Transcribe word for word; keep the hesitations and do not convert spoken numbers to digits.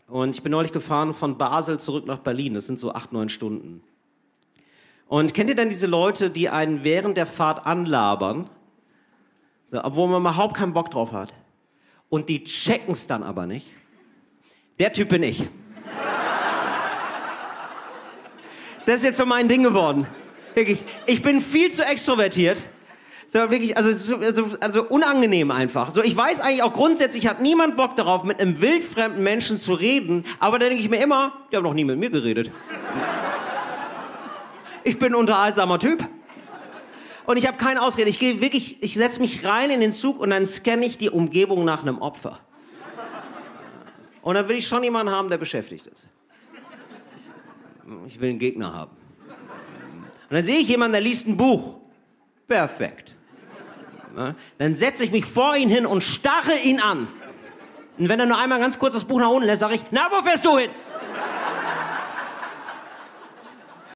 Und ich bin neulich gefahren von Basel zurück nach Berlin. Das sind so acht, neun Stunden. Und kennt ihr denn diese Leute, die einen während der Fahrt anlabern, so, obwohl man überhaupt keinen Bock drauf hat? Und die checken es dann aber nicht? Der Typ bin ich. Das ist jetzt so mein Ding geworden. Wirklich. Ich bin viel zu extrovertiert. So, wirklich, also, also, also unangenehm einfach. So, ich weiß eigentlich auch grundsätzlich, hat niemand Bock darauf, mit einem wildfremden Menschen zu reden. Aber da denke ich mir immer, die haben noch nie mit mir geredet. Ich bin ein unterhaltsamer Typ. Und ich habe keine Ausrede. Ich gehe wirklich, ich setze mich rein in den Zug und dann scanne ich die Umgebung nach einem Opfer. Und dann will ich schon jemanden haben, der beschäftigt ist. Ich will einen Gegner haben. Und dann sehe ich jemanden, der liest ein Buch. Perfekt. Dann setze ich mich vor ihn hin und starre ihn an. Und wenn er nur einmal ganz kurz das Buch nach unten lässt, sage ich, na, wo fährst du hin?